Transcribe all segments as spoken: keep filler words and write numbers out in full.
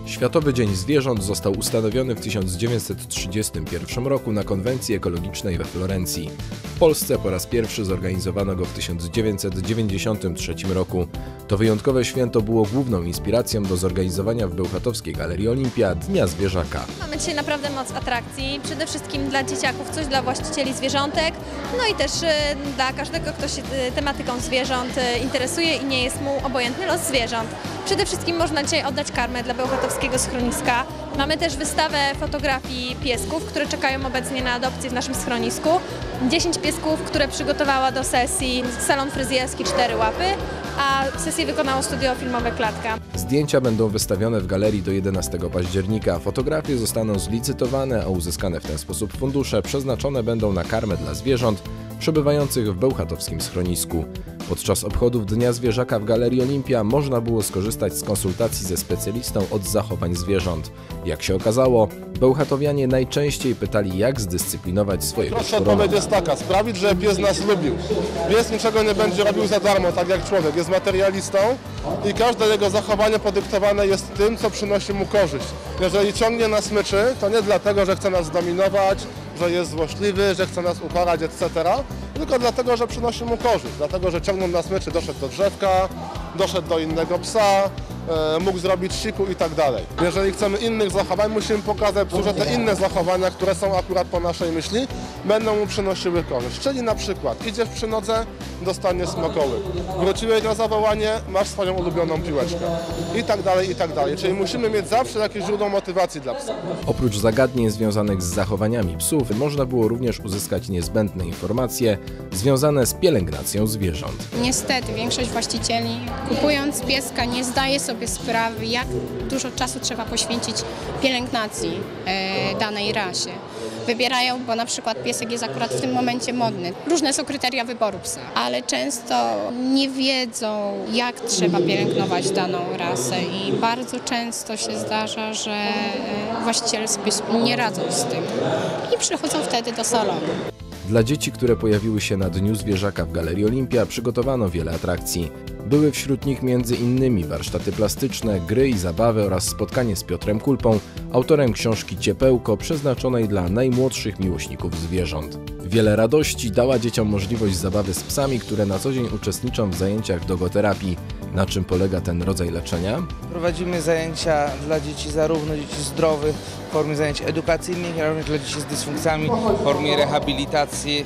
Światowy Dzień Zwierząt został ustanowiony w tysiąc dziewięćset trzydziestym pierwszym roku na konwencji ekologicznej we Florencji. W Polsce po raz pierwszy zorganizowano go w tysiąc dziewięćset dziewięćdziesiątym trzecim roku. To wyjątkowe święto było główną inspiracją do zorganizowania w bełchatowskiej Galerii Olimpia Dnia Zwierzaka. Mamy dzisiaj naprawdę moc atrakcji, przede wszystkim dla dzieciaków, coś dla właścicieli zwierzątek, no i też dla każdego, kto się tematyką zwierząt interesuje i nie jest mu obojętny los zwierząt. Przede wszystkim można dzisiaj oddać karmę dla bełchatowskiego schroniska. Mamy też wystawę fotografii piesków, które czekają obecnie na adopcję w naszym schronisku. dziesięć piesków, które przygotowała do sesji salon fryzjerski Cztery Łapy, a sesję wykonało studio filmowe Klatka. Zdjęcia będą wystawione w galerii do jedenastego października. Fotografie zostaną zlicytowane, a uzyskane w ten sposób fundusze przeznaczone będą na karmę dla zwierząt przebywających w bełchatowskim schronisku. Podczas obchodów Dnia Zwierzaka w Galerii Olimpia można było skorzystać z konsultacji ze specjalistą od zachowań zwierząt. Jak się okazało, bełchatowianie najczęściej pytali, jak zdyscyplinować swojego Prosta odpowiedź jest taka: sprawić, że pies nas lubił. Pies niczego nie będzie robił za darmo, tak jak człowiek. Jest materialistą i każde jego zachowanie podyktowane jest tym, co przynosi mu korzyść. Jeżeli ciągnie na smyczy, to nie dlatego, że chce nas zdominować, że jest złośliwy, że chce nas ukarać, et cetera, tylko dlatego, że przynosi mu korzyść. Dlatego, że ciągnąc na smyczy doszedł do drzewka, doszedł do innego psa, e, mógł zrobić siku i tak dalej. Jeżeli chcemy innych zachowań, musimy pokazać psu, że te inne zachowania, które są akurat po naszej myśli, będą mu przynosiły korzyść. Czyli na przykład idziesz przy nodze, dostanie smakoły. Wróciłeś na zawołanie, masz swoją ulubioną piłeczkę. I tak dalej, i tak dalej. Czyli musimy mieć zawsze jakieś źródło motywacji dla psa. Oprócz zagadnień związanych z zachowaniami psów, można było również uzyskać niezbędne informacje związane z pielęgnacją zwierząt. Niestety większość właścicieli, kupując pieska, nie zdaje sobie sprawy, jak dużo czasu trzeba poświęcić pielęgnacji e, danej rasie. Wybierają, bo na przykład piesek jest akurat w tym momencie modny. Różne są kryteria wyboru psa, ale często nie wiedzą, jak trzeba pielęgnować daną rasę i bardzo często się zdarza, że właściciele sobie nie radzą z tym i przychodzą wtedy do salonu. Dla dzieci, które pojawiły się na Dniu Zwierzaka w Galerii Olimpia, przygotowano wiele atrakcji. Były wśród nich między innymi warsztaty plastyczne, gry i zabawy oraz spotkanie z Piotrem Kulpą, autorem książki Ciepełko, przeznaczonej dla najmłodszych miłośników zwierząt. Wiele radości dała dzieciom możliwość zabawy z psami, które na co dzień uczestniczą w zajęciach dogoterapii. Na czym polega ten rodzaj leczenia? Prowadzimy zajęcia dla dzieci, zarówno dzieci zdrowych w formie zajęć edukacyjnych, jak również dla dzieci z dysfunkcjami w formie rehabilitacji,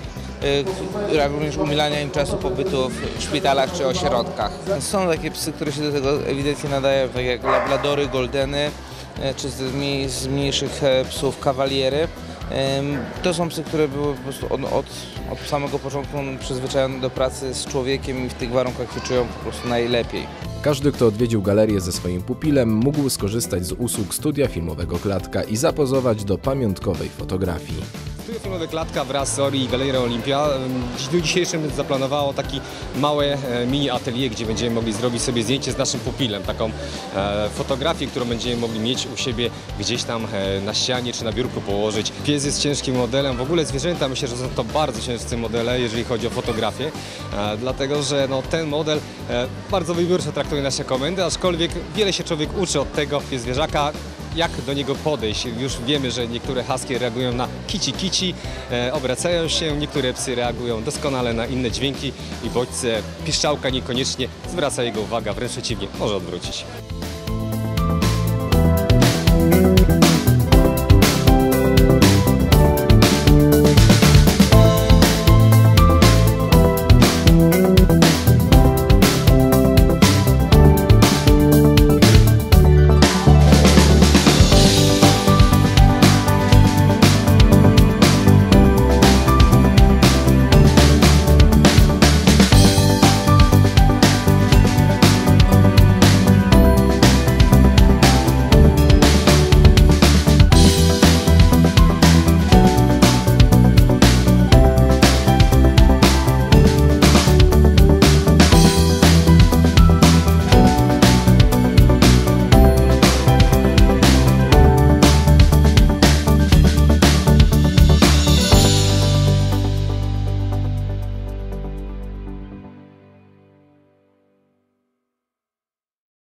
jak również umilania im czasu pobytu w szpitalach czy ośrodkach. Są takie psy, które się do tego ewidentnie nadają, tak jak labradory, goldeny, czy z mniejszych psów kawaliery. To są psy, które były po prostu od, od, od samego początku przyzwyczajone do pracy z człowiekiem i w tych warunkach się czują po prostu najlepiej. Każdy, kto odwiedził galerię ze swoim pupilem, mógł skorzystać z usług studia filmowego Klatka i zapozować do pamiątkowej fotografii. Studio filmowe Klatka wraz z Ori i Galerią Olimpia w dniu dzisiejszym zaplanowało taki małe mini atelier, gdzie będziemy mogli zrobić sobie zdjęcie z naszym pupilem, taką e, fotografię, którą będziemy mogli mieć u siebie gdzieś tam e, na ścianie czy na biurku położyć. Pies jest ciężkim modelem, w ogóle zwierzęta myślę, że są to bardzo ciężcy modele, jeżeli chodzi o fotografię, e, dlatego że no, ten model e, bardzo wybiórczo traktuje nasze komendy, aczkolwiek wiele się człowiek uczy od tego zwierzaka, jak do niego podejść. Już wiemy, że niektóre husky reagują na kici kici, e, obracają się, niektóre psy reagują doskonale na inne dźwięki i bodźce. Piszczałka niekoniecznie zwraca jego uwagę, wręcz przeciwnie, może odwrócić.